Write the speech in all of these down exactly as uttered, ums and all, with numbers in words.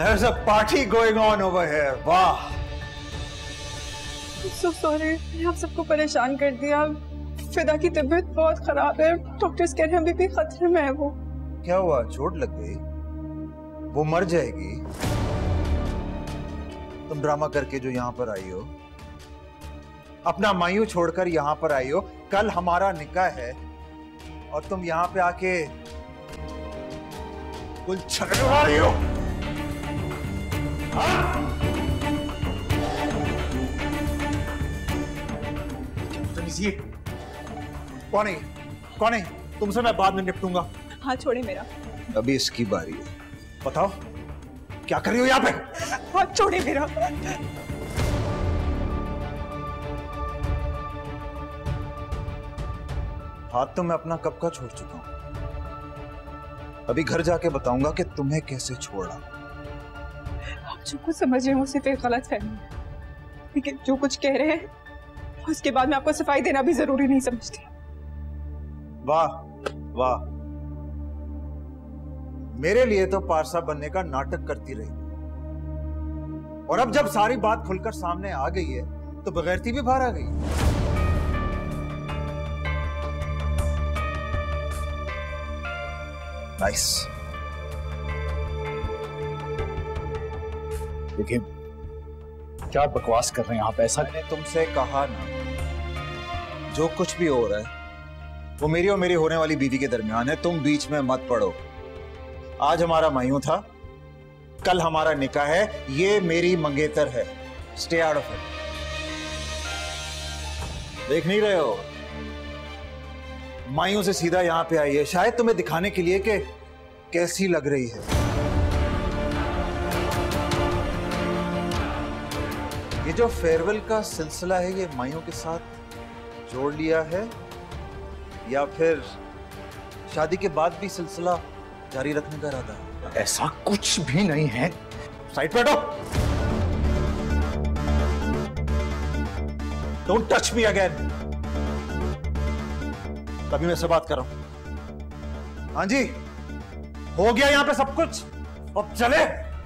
There's a party going on over here. वाह। So sorry, मैंने आप सबको परेशान कर दिया। फिदा की तबीयत बहुत खराब है, डॉक्टर्स कह रहे हैं अभी भी खतरे में है वो। क्या हुआ, चोट लग गई? वो मर जाएगी। तुम ड्रामा करके जो यहाँ पर आई हो, अपना मायूं छोड़कर यहाँ पर आई हो, कल हमारा निकाह है और तुम यहाँ पे आके कुल छलने वाली हो। हाँ? कौन है? कौन है? तुमसे मैं बाद में निपटूंगा। हाथ छोड़े मेरा। अभी इसकी बारी है। बताओ क्या कर रही हो यहाँ पे? हाथ छोड़े मेरा। हाथ तो मैं अपना कब का छोड़ चुका हूं। अभी घर जाके बताऊंगा कि तुम्हें कैसे छोड़ा। आप जो कुछ समझ रहे हो सिर्फ एक गलत फहमी है, लेकिन जो कुछ कह रहे हैं उसके बाद मैं आपको सफाई देना भी जरूरी नहीं समझती। वाह वाह, मेरे लिए तो पारसा बनने का नाटक करती रही, और अब जब सारी बात खुलकर सामने आ गई है तो बगैरती भी बाहर आ गई। नाइस। देखिए क्या बकवास कर रहे हैं आप? ऐसा मैंने तुमसे कहा ना, जो कुछ भी हो रहा है वो मेरी और मेरी होने वाली बीवी के दरमियान है, तुम बीच में मत पड़ो। आज हमारा मायूं था, कल हमारा निकाह है, ये मेरी मंगेतर है। Stay out of it. देख नहीं रहे हो, मायूं से सीधा यहां पे आई है, शायद तुम्हें दिखाने के लिए कि कैसी लग रही है। ये जो फेयरवेल का सिलसिला है, ये मायूं के साथ जोड़ लिया है या फिर शादी के बाद भी सिलसिला जारी रखने का इरादा है? ऐसा कुछ भी नहीं है। साइड पे हटो। Don't touch me again. तभी मैं से बात कर रहा हूं। हाँ जी, हो गया यहां पे सब कुछ, अब चले।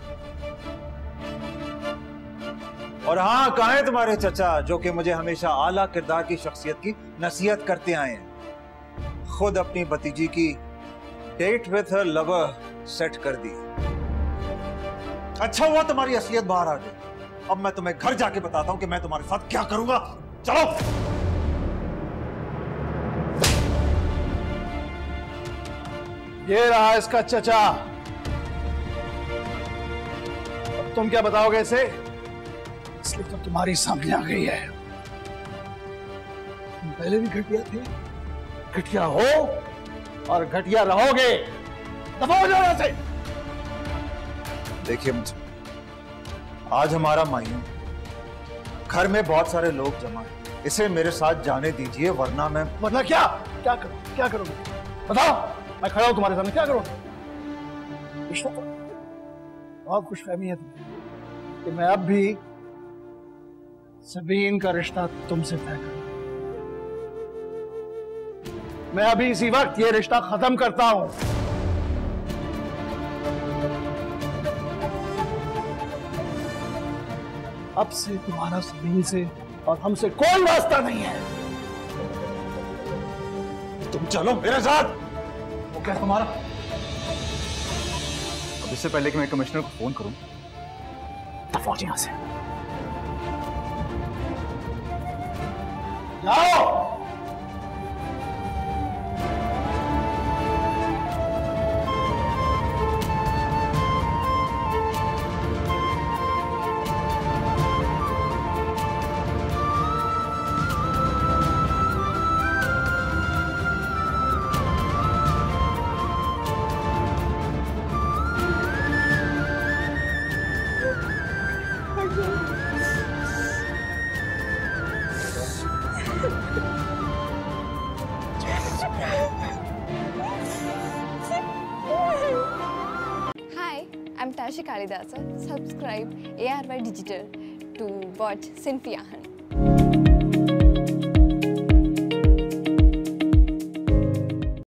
और हाँ, कहां है तुम्हारे चचा जो कि मुझे हमेशा आला किरदार की शख्सियत की नसीहत करते आए हैं? खुद अपनी भतीजी की date with her lover set कर दी। अच्छा हुआ तुम्हारी असलियत बाहर आ गई। अब मैं तुम्हें घर जाके बताता हूं कि मैं तुम्हारे साथ क्या करूंगा। चलो। ये रहा इसका चचा। अब तुम क्या बताओगे इसे? इसलिए तो तुम्हारी सामने आ गई है। तुम पहले भी घटिया थे, घटिया हो और घटिया रहोगे। दफा हो जाओ यहां से। देखिए मुझे, आज हमारा मायूं, घर में बहुत सारे लोग जमा हैं, इसे मेरे साथ जाने दीजिए, वरना मैं वरना क्या क्या करो क्या करोगे? बताओ, मैं खड़ा हूं तुम्हारे सामने, क्या करो? रिश्ता तो बहुत खुशफहमी है तुम्हें कि मैं अब भी सबीन का रिश्ता तुमसे तय करूं। मैं अभी इसी वक्त ये रिश्ता खत्म करता हूं। अब से तुम्हारा सबीन से और हमसे कोई वास्ता नहीं है। तुम चलो मेरे साथ। वो क्या तुम्हारा? अब इससे पहले कि मैं कमिश्नर को फोन करूं, दफा यहां से जाओ। I'm Tasha Kalidasa. Subscribe A R Y Digital to watch Sinfiahan.